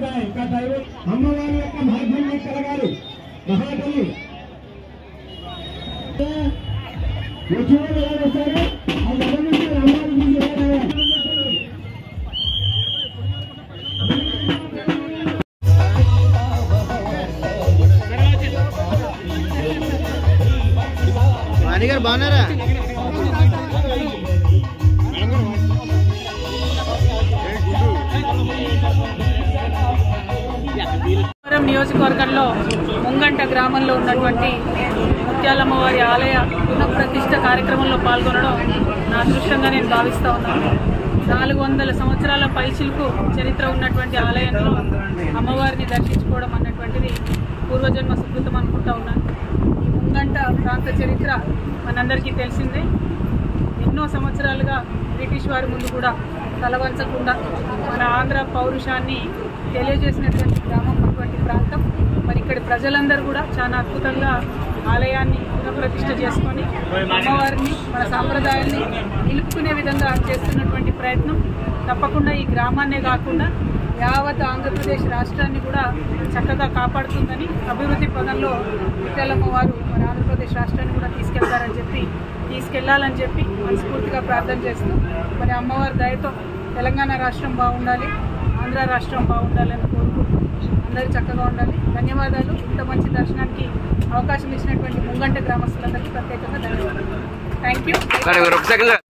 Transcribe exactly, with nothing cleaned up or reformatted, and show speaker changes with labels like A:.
A: ఇంకా ఇంకా దైవం అమ్మవారి యొక్క భాగ్యం కలగాలి మహాతల్లి వస్తారు
B: గారు బాగున్నారా?
C: నియోజకవర్గంలో ముంగంట గ్రామంలో ఉన్నటువంటి ముత్యాలమ్మవారి ఆలయ పునఃప్రతిష్ఠ కార్యక్రమంలో పాల్గొనడం నా అదృష్టంగా నేను భావిస్తూ ఉన్నాను. నాలుగు వందల సంవత్సరాల పైచిలకు చరిత్ర ఉన్నటువంటి ఆలయంలో అమ్మవారిని దర్శించుకోవడం అన్నటువంటిది పూర్వజన్మ సుకృతం అనుకుంటా ఉన్నాను. ఈ ముంగంట ప్రాంత చరిత్ర మనందరికీ తెలిసిందే. ఎన్నో సంవత్సరాలుగా బ్రిటిష్ వారి ముందు కూడా తలవంచకుండా మన ఆంధ్ర పౌరుషాన్ని తెలియజేసినటువంటి గ్రామం అటువంటి ప్రాంతం. మరి ఇక్కడి ప్రజలందరూ కూడా చాలా అద్భుతంగా ఆలయాన్ని పునఃప్రతిష్ఠ చేసుకొని అమ్మవారిని మన సాంప్రదాయాన్ని నిలుపుకునే విధంగా చేస్తున్నటువంటి ప్రయత్నం తప్పకుండా ఈ గ్రామాన్నే కాకుండా యావత్ ఆంధ్రప్రదేశ్ రాష్ట్రాన్ని కూడా చక్కగా కాపాడుతుందని, అభివృద్ధి పదంలో ముత్యాలమ్మవారు మన ఆంధ్రప్రదేశ్ రాష్ట్రాన్ని కూడా తీసుకెళ్తారని చెప్పి తీసుకెళ్లాలని చెప్పి మనస్ఫూర్తిగా ప్రార్థన చేస్తూ మరి అమ్మవారి దయతో తెలంగాణ రాష్ట్రం బాగుండాలి, ఆంధ్ర రాష్ట్రం బాగుండాలని కోరుకుంటూ అందరూ చక్కగా ఉండాలి. ధన్యవాదాలు. ఇంత మంచి దర్శనానికి అవకాశం ఇచ్చినటువంటి ముంగంట గ్రామస్తులందరికీ ప్రత్యేకంగా ధన్యవాదాలు. Thank you.